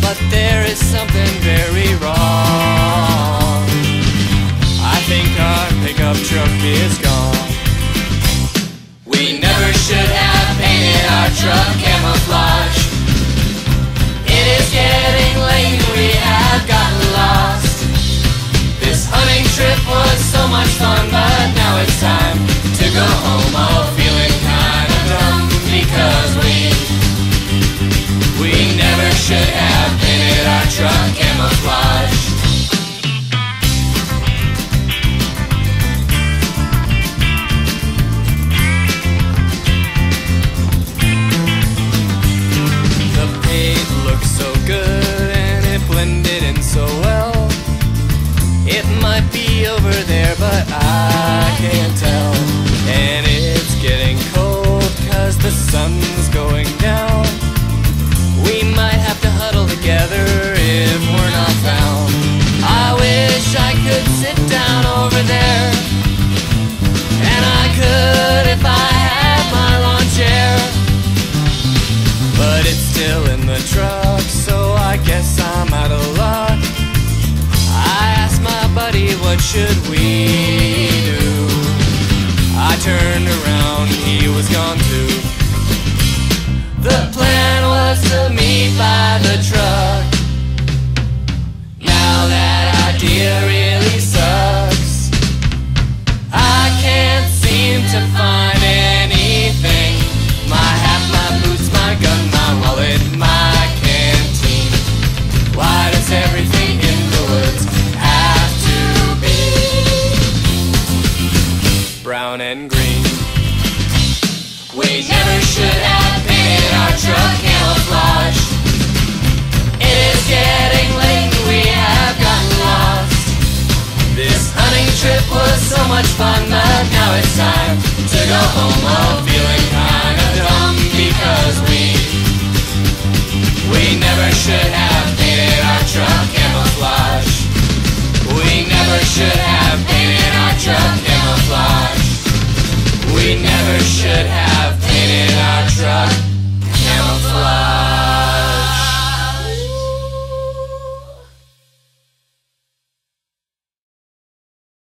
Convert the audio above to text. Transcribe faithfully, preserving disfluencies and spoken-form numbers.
but there is something very wrong. I think our pickup truck is gone. We never should have painted our truck camouflage. It is getting late, we have gotten lost. This hunting trip was so much fun, but now it's time to go home. Oh, feeling kinda dumb because we We never should have painted our truck camouflage. The paint looks so good and it blended in so well. It might be over there, but I can't tell. And it's getting cold cause the sun's going down. We might have to huddle together if we're not found. I wish I could sit down over there, and I could if I had my lawn chair. But it's still in the truck, so I guess I'm out of luck. I asked my buddy, what should we do? I turned around, he was gone too. The plan was to meet by the truck. Now that idea really sucks. I can't seem to find anything. My hat, my boots, my gun, my wallet, my canteen. Why does everything in the woods have to be brown and green? We never should have painted our truck camouflage. It is getting late, we have gotten lost. This hunting trip was so much fun, but now it's time to go home. Oh, feeling kinda dumb because